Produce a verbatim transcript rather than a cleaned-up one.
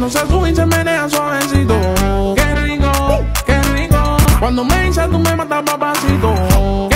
Cuando se sube y se menea suavecito. Qué rico, qué rico. Cuando me dices tú me matas papacito.